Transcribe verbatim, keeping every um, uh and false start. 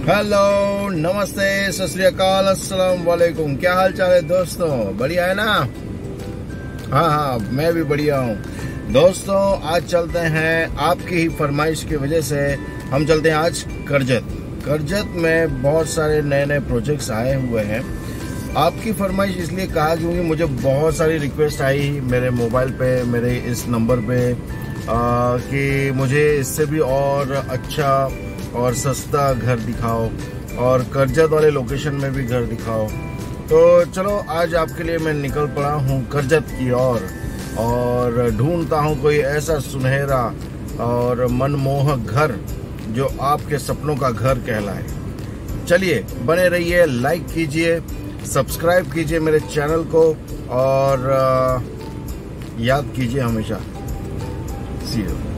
Hello, नमस्ते, सत श्री अकाल, अस्सलाम वालेकुम। क्या हाल चाल है दोस्तों? बढ़िया है ना? हाँ हाँ, मैं भी बढ़िया हूँ दोस्तों। आज चलते हैं, आपकी ही फरमाइश की वजह से हम चलते हैं आज करजत। करजत में बहुत सारे नए नए प्रोजेक्ट्स आए हुए हैं। आपकी फरमाइश इसलिए कहा क्योंकि मुझे बहुत सारी रिक्वेस्ट आई मेरे मोबाइल पे, मेरे इस नंबर पे आ, कि मुझे इससे भी और अच्छा और सस्ता घर दिखाओ और करजत वाले लोकेशन में भी घर दिखाओ। तो चलो आज आपके लिए मैं निकल पड़ा हूँ करजत की ओर और, और ढूंढता हूँ कोई ऐसा सुनहरा और मनमोहक घर जो आपके सपनों का घर कहलाए। चलिए बने रहिए, लाइक कीजिए, सब्सक्राइब कीजिए मेरे चैनल को और याद कीजिए हमेशा। See you.